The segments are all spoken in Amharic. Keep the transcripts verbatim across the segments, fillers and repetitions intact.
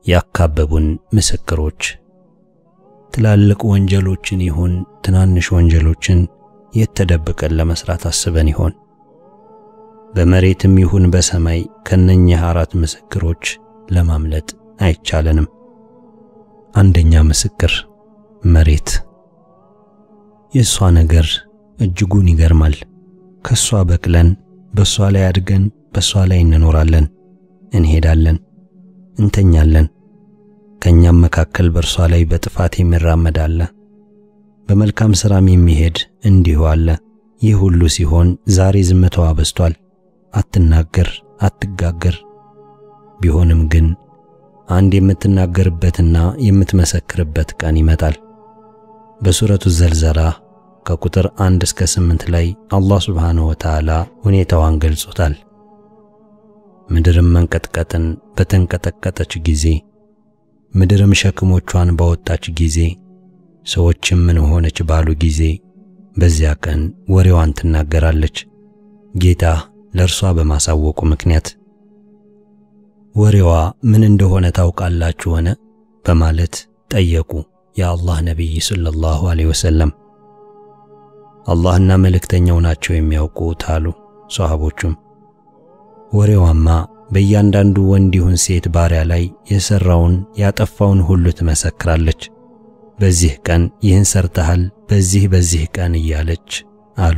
ያካበቡን ምስክሮች ትላልቅ ወንጀሎችን ይሁን ትናንሽ ወንጀሎችን የተደበቀን ለመስራት አስበን ይሆን? በመሬትም ይሁን በሰማይ ከነኚህ አራት ምስክሮች ለማምለጥ አይቻለንም። አንደኛ ምስክር መሬት። የሷ ነገር እጅጉን ይገርማል። ከሷ በቅለን በሷ ላይ አድገን በሷ ላይ እንኖራለን፣ እንሄዳለን፣ እንተኛለን። ከኛም መካከል በርሷ ላይ በጥፋት የሚራመድ አለ፣ በመልካም ሥራም የሚሄድ እንዲሁ አለ። ይህ ሁሉ ሲሆን ዛሬ ዝምታዋ በዝቷል። አትናገር፣ አትጋገር። ቢሆንም ግን አንድ የምትናገርበትና የምትመሰክርበት ቀን ይመጣል። በሱረቱ ዘልዘላ ከቁጥር አንድ እስከ ስምንት ላይ አላህ ሱብሓነሁ ወተዓላ ሁኔታዋን ገልጾታል። ምድርም መንቀጥቀጥን በተንቀጠቀጠች ጊዜ፣ ምድርም ሸክሞቿን ባወጣች ጊዜ፣ ሰዎችም ምን ሆነች ባሉ ጊዜ፣ በዚያ ቀን ወሬዋን ትናገራለች ጌታ ለእርሷ በማሳወቁ ምክንያት። ወሬዋ ምን እንደሆነ ታውቃላችሁ ሆነ በማለት ጠየቁ የአላህ ነቢይ ሰለላሁ ዐለይሂ ወሰለም። አላህና መልእክተኛው ናቸው የሚያውቁት አሉ ሷሃቦቹም። ወሬዋማ በእያንዳንዱ ወንድ ይሁን ሴት ባሪያ ላይ የሰራውን ያጠፋውን ሁሉ ትመሰክራለች። በዚህ ቀን ይህን ሰርተሃል፣ በዚህ በዚህ ቀን እያለች አሉ።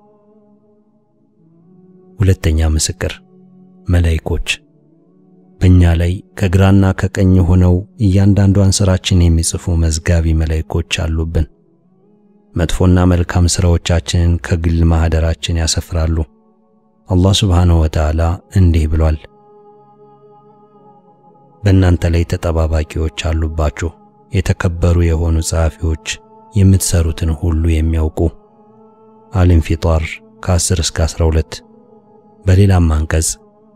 ሁለተኛ ምስክር መላእክቶች። በእኛ ላይ ከግራና ከቀኝ ሆነው እያንዳንዷን ሥራችን የሚጽፉ መዝጋቢ መላእክቶች አሉብን። መጥፎና መልካም ሥራዎቻችንን ከግል ማህደራችን ያሰፍራሉ። አላህ ሱብሓነሁ ወተዓላ እንዲህ ብሏል፣ በእናንተ ላይ ተጠባባቂዎች አሉባችሁ፣ የተከበሩ የሆኑ ጸሐፊዎች፣ የምትሰሩትን ሁሉ የሚያውቁ። አልኢንፊጣር ከአስር እስከ አስራ ሁለት። በሌላም አንቀጽ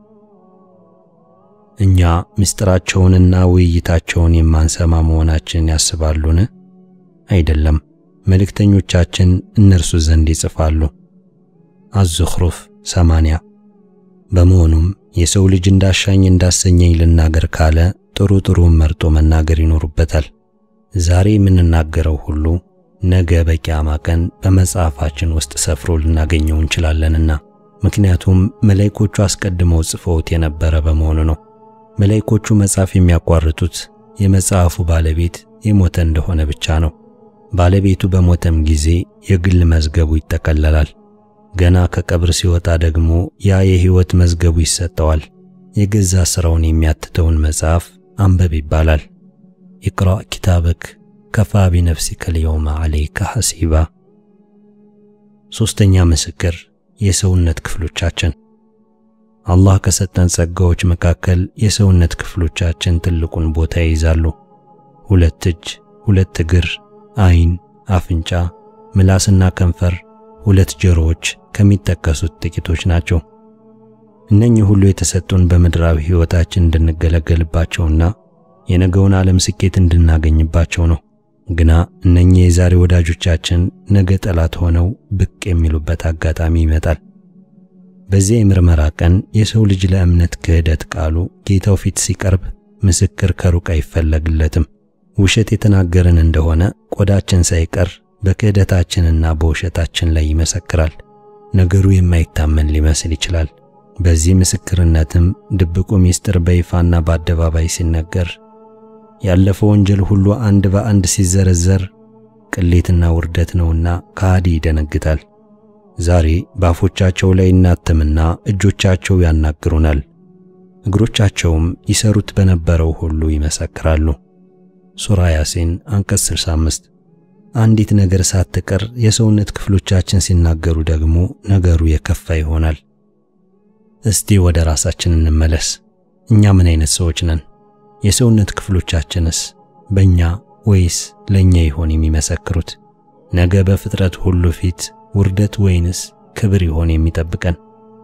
እኛ ምስጢራቸውንና ውይይታቸውን የማንሰማ መሆናችንን ያስባሉን? አይደለም፣ መልእክተኞቻችን እነርሱ ዘንድ ይጽፋሉ። አዝ-ዙኽሩፍ ሰማንያ። በመሆኑም የሰው ልጅ እንዳሻኝ እንዳሰኘኝ ልናገር ካለ ጥሩ ጥሩ መርጦ መናገር ይኖርበታል። ዛሬ የምንናገረው ሁሉ ነገ በቂያማ ቀን በመጽሐፋችን ውስጥ ሰፍሮ ልናገኘው እንችላለንና፣ ምክንያቱም መላእክቶቹ አስቀድመው ጽፈውት የነበረ በመሆኑ ነው። መላእክቶቹ መጽሐፍ የሚያቋርጡት የመጽሐፉ ባለቤት የሞተ እንደሆነ ብቻ ነው። ባለቤቱ በሞተም ጊዜ የግል መዝገቡ ይጠቀለላል። ገና ከቀብር ሲወጣ ደግሞ ያ የሕይወት መዝገቡ ይሰጠዋል። የገዛ ሥራውን የሚያትተውን መጽሐፍ አንበብ ይባላል። ኢቅራእ ኪታበክ ከፋ ቢነፍሲከ ልየውመ ዐለይከ ሐሲባ። ሦስተኛ ምስክር የሰውነት ክፍሎቻችን። አላህ ከሰጠን ጸጋዎች መካከል የሰውነት ክፍሎቻችን ትልቁን ቦታ ይይዛሉ። ሁለት እጅ፣ ሁለት እግር፣ ዓይን፣ አፍንጫ፣ ምላስና ከንፈር፣ ሁለት ጆሮዎች ከሚጠቀሱት ጥቂቶች ናቸው። እነኚህ ሁሉ የተሰጡን በምድራዊ ሕይወታችን እንድንገለገልባቸውና የነገውን ዓለም ስኬት እንድናገኝባቸው ነው። ግና እነኚህ የዛሬ ወዳጆቻችን ነገ ጠላት ሆነው ብቅ የሚሉበት አጋጣሚ ይመጣል። በዚህ የምርመራ ቀን የሰው ልጅ ለእምነት ክህደት ቃሉ ጌታው ፊት ሲቀርብ ምስክር ከሩቅ አይፈለግለትም። ውሸት የተናገርን እንደሆነ ቆዳችን ሳይቀር በክህደታችንና በውሸታችን ላይ ይመሰክራል። ነገሩ የማይታመን ሊመስል ይችላል። በዚህ ምስክርነትም ድብቁ ሚስጥር በይፋና በአደባባይ ሲነገር፣ ያለፈው ወንጀል ሁሉ አንድ በአንድ ሲዘረዘር ቅሌትና ውርደት ነውና ከሃዲ ይደነግጣል። ዛሬ ባፎቻቸው ላይ እናተምና እጆቻቸው ያናግሩናል፣ እግሮቻቸውም ይሰሩት በነበረው ሁሉ ይመሰክራሉ። ሱራ ያሲን አንቀጽ ስልሳ አምስት። አንዲት ነገር ሳትቀር የሰውነት ክፍሎቻችን ሲናገሩ ደግሞ ነገሩ የከፋ ይሆናል። እስቲ ወደ ራሳችን እንመለስ። እኛ ምን አይነት ሰዎች ነን? የሰውነት ክፍሎቻችንስ በእኛ ወይስ ለእኛ ይሆን የሚመሰክሩት? ነገ በፍጥረት ሁሉ ፊት ውርደት ወይንስ ክብር ይሆን የሚጠብቀን?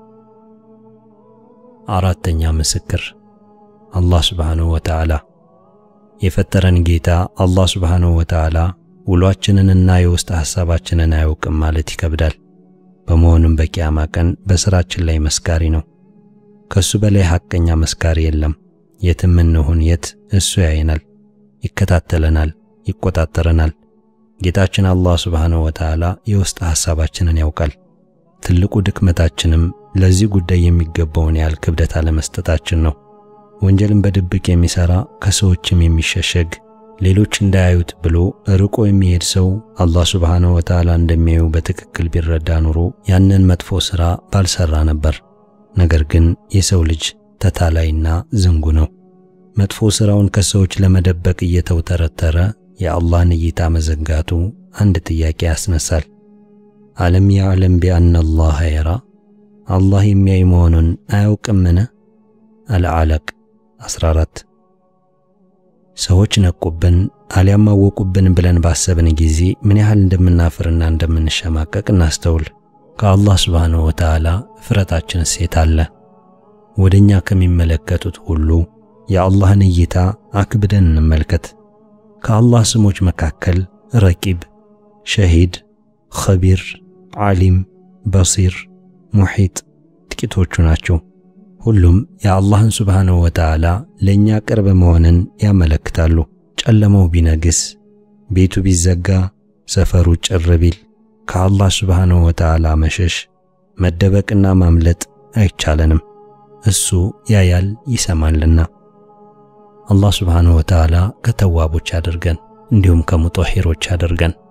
አራተኛ ምስክር አላህ ሱብሓነሁ ወተዓላ። የፈጠረን ጌታ አላህ ሱብሓነሁ ወተዓላ ውሏችንንና የውስጥ ሐሳባችንን አያውቅም ማለት ይከብዳል። በመሆኑም በቂያማ ቀን በሥራችን ላይ መስካሪ ነው። ከሱ በላይ ሐቀኛ መስካሪ የለም። የትም እንሁን የት እሱ ያየናል፣ ይከታተለናል፣ ይቆጣጠረናል። ጌታችን አላህ ሱብሓነሁ ወተዓላ የውስጥ ሐሳባችንን ያውቃል። ትልቁ ድክመታችንም ለዚህ ጉዳይ የሚገባውን ያህል ክብደት አለመስጠታችን ነው። ወንጀልን በድብቅ የሚሰራ ከሰዎችም የሚሸሸግ ሌሎች እንዳያዩት ብሎ ርቆ የሚሄድ ሰው አላህ ሱብሓነሁ ወተዓላ እንደሚያዩ በትክክል ቢረዳ ኑሮ ያንን መጥፎ ሥራ ባልሰራ ነበር። ነገር ግን የሰው ልጅ ተታላይና ዝንጉ ነው። መጥፎ ሥራውን ከሰዎች ለመደበቅ እየተውተረተረ የአላህን እይታ መዘንጋቱ አንድ ጥያቄ ያስነሳል። አለም ያዕለም ቢአነ አላህ የራ፣ አላህ የሚያይ መሆኑን አያውቅምን? አልዓለቅ አስራ አራት ሰዎች ነቁብን አሊያም አወቁብን ብለን ባሰብን ጊዜ ምን ያህል እንደምናፍርና እንደምንሸማቀቅ እናስተውል። ከአላህ ሱብሓነሁ ወተዓላ ፍረታችን ሴት አለ። ወደኛ ከሚመለከቱት ሁሉ የአላህን እይታ አክብደን እንመልከት። ከአላህ ስሞች መካከል ረቂብ፣ ሸሂድ፣ ኸቢር፣ ዓሊም፣ በሲር፣ ሙሒጥ ጥቂቶቹ ናቸው። ሁሉም የአላህን ሱብሓነሁ ወተዓላ ለኛ ቅርብ መሆንን ያመለክታሉ። ጨለማው ቢነግስ፣ ቤቱ ቢዘጋ፣ ሰፈሩ ጭር ቢል ከአላህ ሱብሓነሁ ወተዓላ መሸሽ፣ መደበቅና ማምለጥ አይቻለንም። እሱ ያያል ይሰማልና። አላህ ሱብሓነሁ ወተዓላ ከተዋቦች አድርገን እንዲሁም ከሙጠሂሮች አድርገን።